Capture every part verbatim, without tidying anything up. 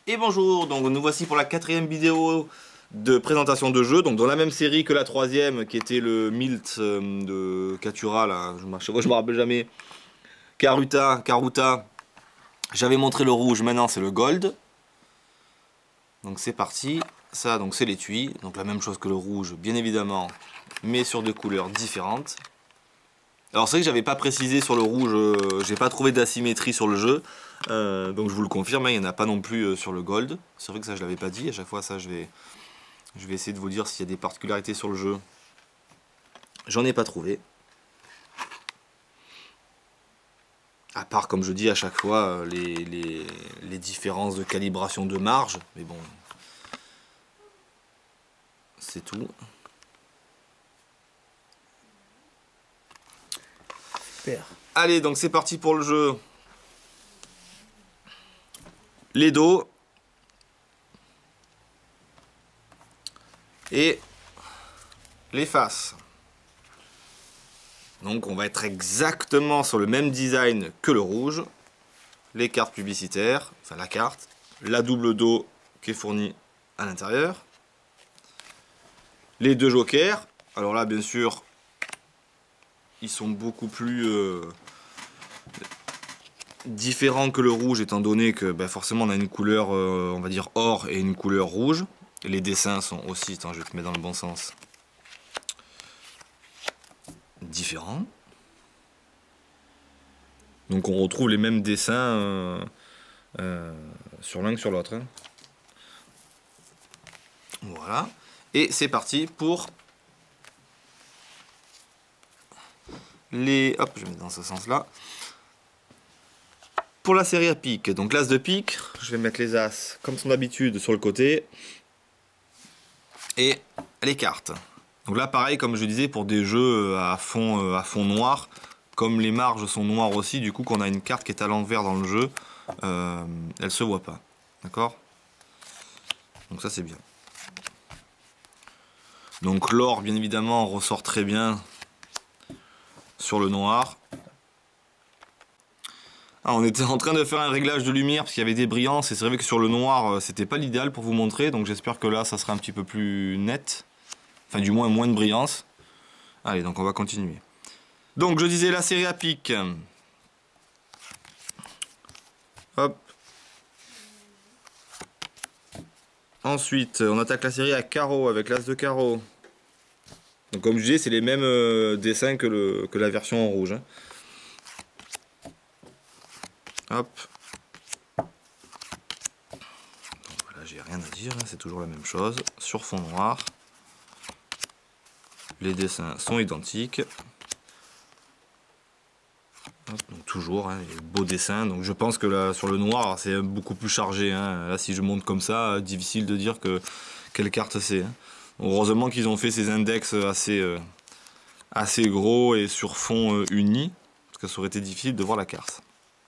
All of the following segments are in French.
Et bonjour, donc nous voici pour la quatrième vidéo de présentation de jeu, donc dans la même série que la troisième qui était le Milt euh, de Katura, là, je ne me rappelle jamais, Karuta, Karuta, j'avais montré le rouge, maintenant c'est le gold. Donc c'est parti, ça donc c'est l'étui, donc la même chose que le rouge bien évidemment, mais sur deux couleurs différentes. Alors c'est vrai que j'avais pas précisé sur le rouge, euh, j'ai pas trouvé d'asymétrie sur le jeu, euh, donc je vous le confirme, hein, il n'y en a pas non plus euh, sur le gold. C'est vrai que ça je l'avais pas dit, à chaque fois ça je vais, je vais essayer de vous dire s'il y a des particularités sur le jeu. J'en ai pas trouvé. À part comme je dis à chaque fois euh, les, les, les différences de calibration de marge, mais bon, c'est tout. Super. Allez, donc c'est parti pour le jeu. Les dos. Et les faces. Donc on va être exactement sur le même design que le rouge. Les cartes publicitaires, enfin la carte, la double dos qui est fournie à l'intérieur. Les deux jokers. Alors là bien sûr, ils sont beaucoup plus euh, différents que le rouge étant donné que ben, forcément on a une couleur euh, on va dire or et une couleur rouge. Et les dessins sont aussi, attends je vais te mettre dans le bon sens, différents. Donc on retrouve les mêmes dessins euh, euh, sur l'un que sur l'autre. Hein. Voilà. Et c'est parti pour les... Hop, je vais mettre dans ce sens-là. Pour la série à pique. Donc l'as de pique, je vais mettre les as comme son habitude sur le côté. Et les cartes. Donc là pareil comme je disais pour des jeux à fond, à fond noir. Comme les marges sont noires aussi, du coup qu'on a une carte qui est à l'envers dans le jeu, euh, elle se voit pas. D'accord? Donc ça c'est bien. Donc l'or bien évidemment ressort très bien sur le noir. Ah, on était en train de faire un réglage de lumière parce qu'il y avait des brillances et c'est vrai que sur le noir c'était pas l'idéal pour vous montrer, donc j'espère que là ça sera un petit peu plus net. Enfin du moins moins de brillance. Allez, donc on va continuer. Donc je disais la série à pique. Hop. Ensuite, on attaque la série à carreau avec l'as de carreau. Donc comme je disais, c'est les mêmes euh, dessins que, le, que la version en rouge. Hein. Hop. Donc voilà, j'ai rien à dire, hein, c'est toujours la même chose. Sur fond noir. Les dessins sont identiques. Hop, donc toujours, hein, les beaux dessins. Donc je pense que là, sur le noir, c'est beaucoup plus chargé. Hein. Là, si je monte comme ça, difficile de dire que quelle carte c'est. Hein. Heureusement qu'ils ont fait ces index assez, euh, assez gros et sur fond euh, uni, parce que ça aurait été difficile de voir la carte.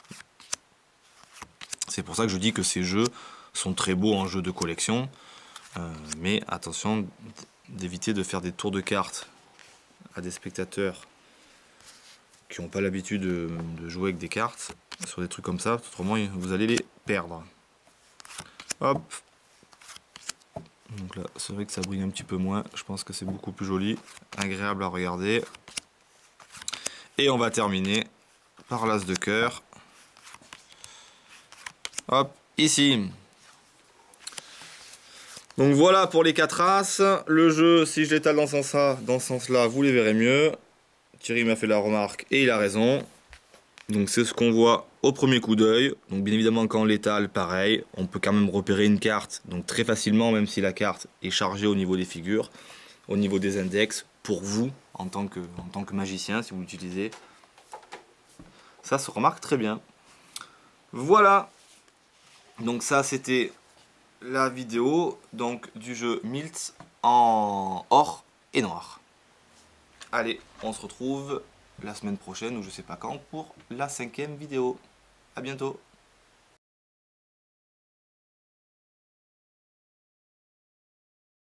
C'est pour ça que je dis que ces jeux sont très beaux en jeu de collection, euh, mais attention d'éviter de faire des tours de cartes à des spectateurs qui n'ont pas l'habitude de, de jouer avec des cartes sur des trucs comme ça, autrement vous allez les perdre. Hop. Donc là, c'est vrai que ça brille un petit peu moins. Je pense que c'est beaucoup plus joli, agréable à regarder. Et on va terminer par l'as de cœur. Hop, ici. Donc voilà pour les quatre as. Le jeu, si je l'étale dans ce sens-là, dans ce sens-là, vous les verrez mieux. Thierry m'a fait la remarque et il a raison. Donc c'est ce qu'on voit au premier coup d'œil. Donc bien évidemment quand on l'étale, pareil, on peut quand même repérer une carte donc très facilement, même si la carte est chargée au niveau des figures, au niveau des index, pour vous en tant que, en tant que magicien si vous l'utilisez. Ça se remarque très bien. Voilà. Donc ça c'était la vidéo donc du jeu Milt en or et noir. Allez, on se retrouve la semaine prochaine ou je sais pas quand pour la cinquième vidéo. A bientôt.